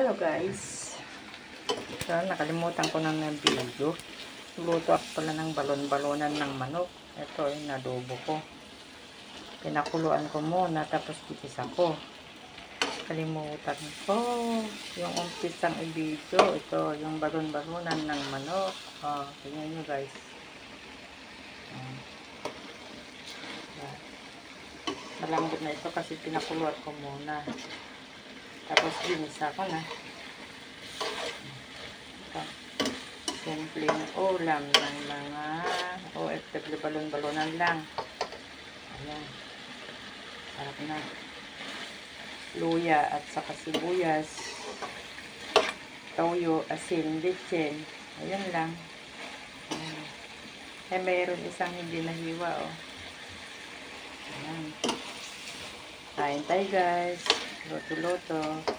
Hello guys. So, nakalimutan ko ng video. Luto ako pala ng balon-balonan ng manok. Ito ay nadubo ko. Pinakuluan ko muna tapos gigisa ko. Kalimutan ko yung umpisang i-video. Ito yung balon-balonan ng manok. Oh, tingnan nyo guys. Malambot na ito kasi pinakuluan ko muna. Tapos ginisa ko na. Ito. Simpleng ulam ng mga OFW balon-balonan lang. Ayan. Sarap na. Luya at saka sibuyas. Toyo, asin, litsin. Ayan lang. Ayan. Mayroon isang hindi nahiwa. Oh. Ayan. Kain tayo guys. Luto-luto.